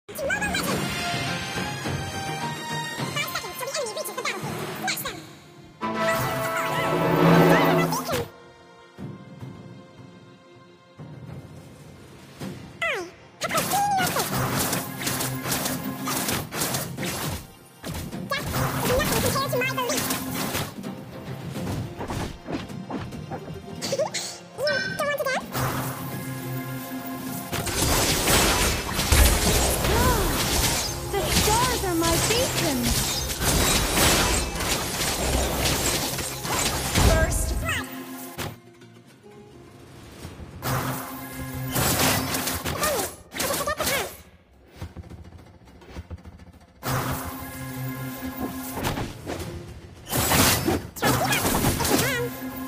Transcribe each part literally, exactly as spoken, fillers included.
To Mobile Legends! Five seconds till the enemy reaches the battlefield. Smash them! Beacon! I have foreseen your fate! Death is nothing compared to my belief! You don't want to dance? The stars are my beacon. First blood! If only I could forget the past. Try to keep up, if you can.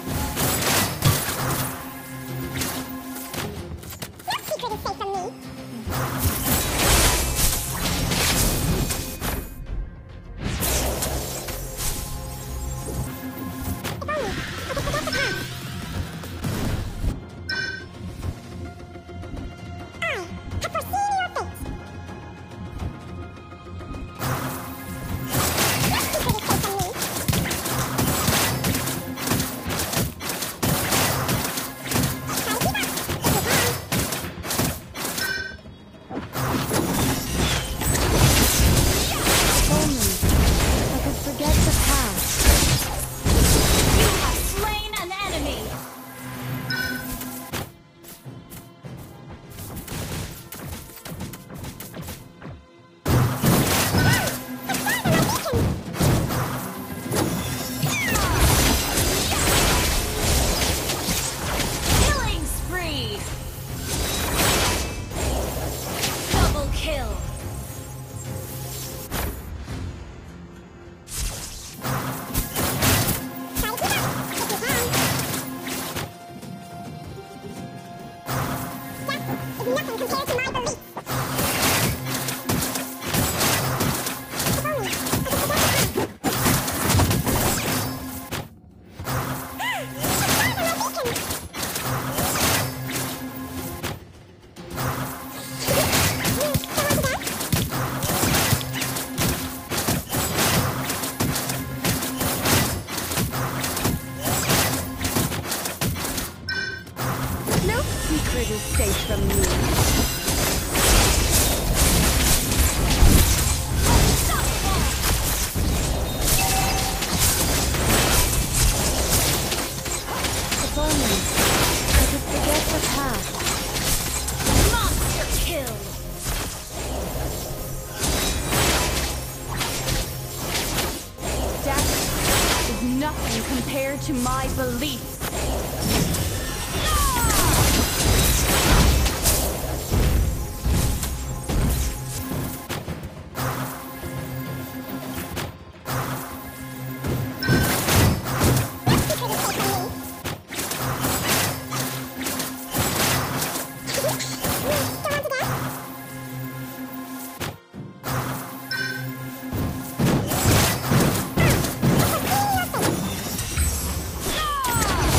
No secret is safe from me. If only I could forget the past. I have foreseen your fate. No secret is safe from me. Try to keep up, if you can. If only I could forget the past. You have slain an enemy! The stars are my beacon. Killing spree! Double kill! Try to keep up, if you can. Death is nothing compared to my belief. If only I could forget the past. The stars are my beacon. You don't want to dance? No secret is safe from me. If only I could forget the past. Monster kill! Death is nothing compared to my beliefs. No secret is safe from me. You don't want to dance? I have foreseen your fate.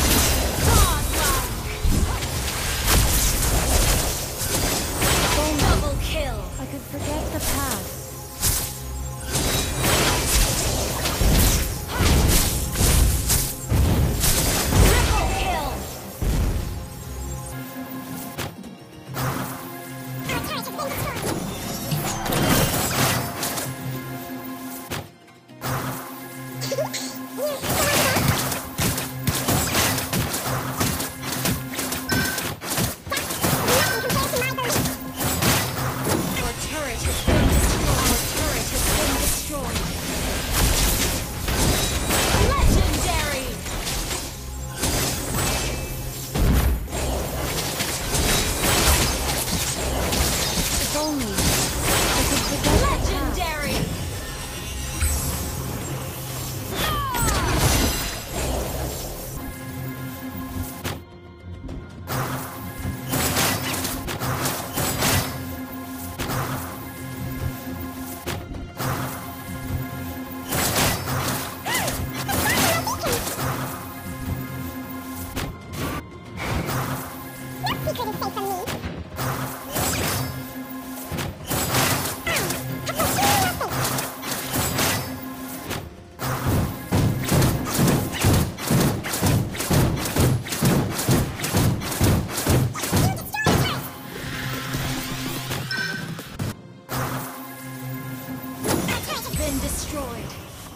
been destroyed.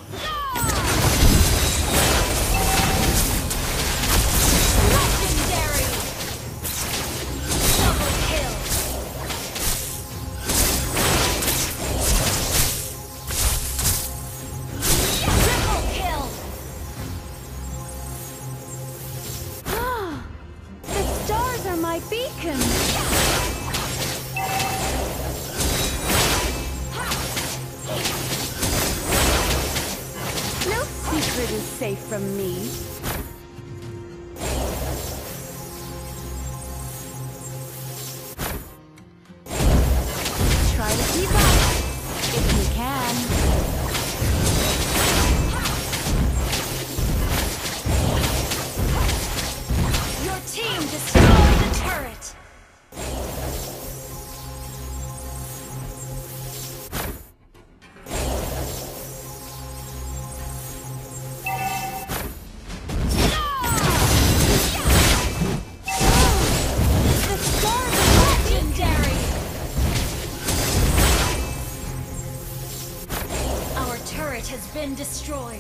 Legendary! Double kill! Triple kill! The stars are my beacon. No secret is safe from me. Try to keep up, if you can. Your team destroyed the turret! The stars are Legendary! Our turret has been destroyed.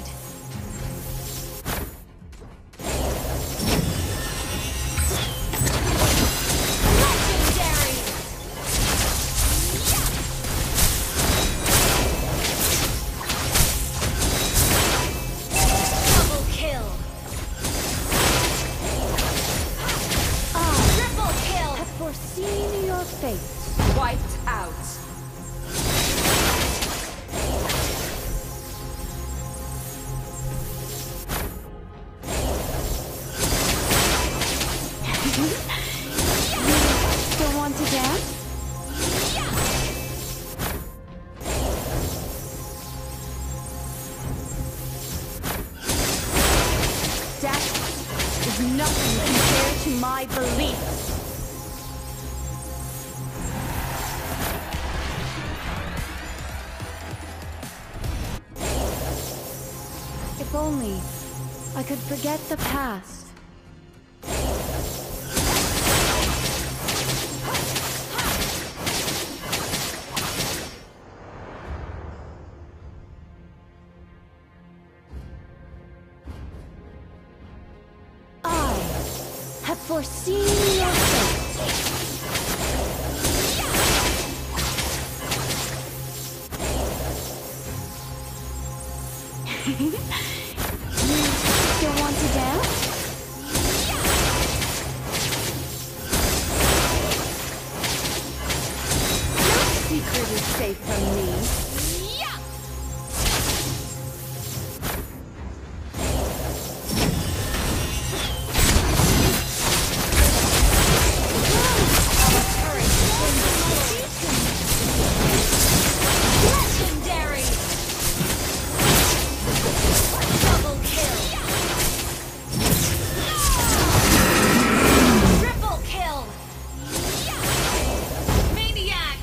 Legendary! Double kill! Triple kill! have foreseen your fate. Wiped out. Don't want to dance? Death is nothing compared to my beliefs. If only I could forget the past. I have foreseen your fate. You don't want to dance? No secret is safe from me. Legendary! Double kill! Triple kill! Maniac!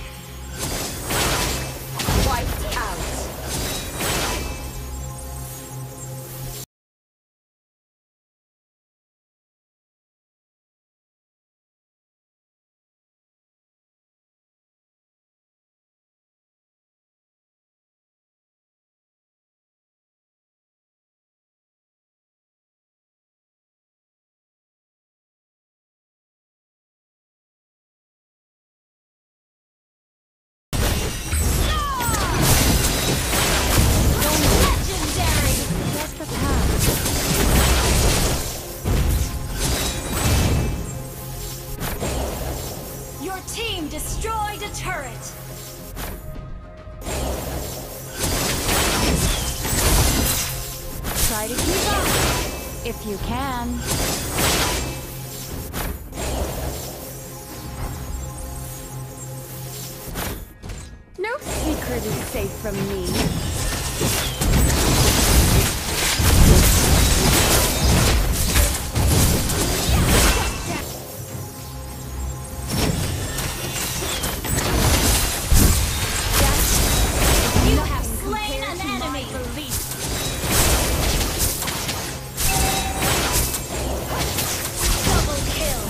Wiped out. Legendary! Just the past. Your team destroyed a turret! Try to keep up, if you can. No secret is safe from me. You have slain an enemy! Double kill!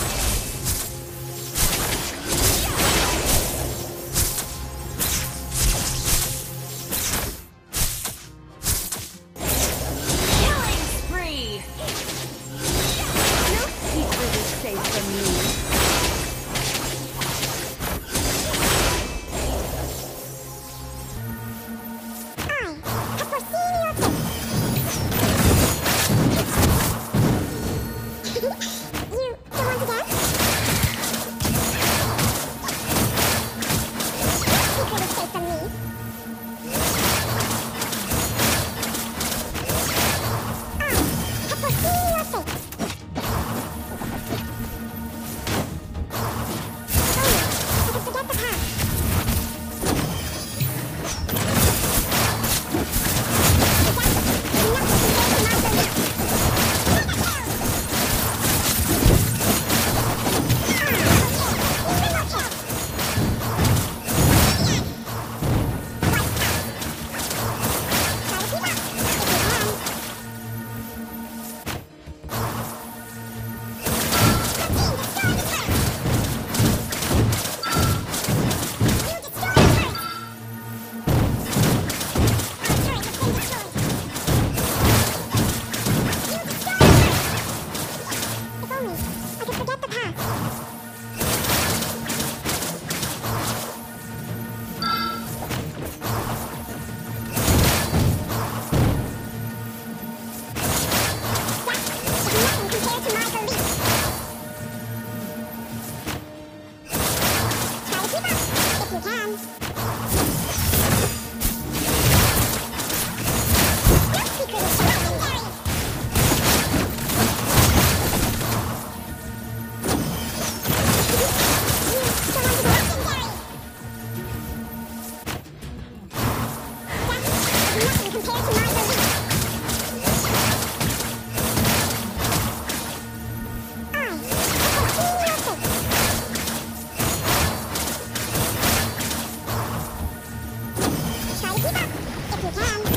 Keep up, if you can.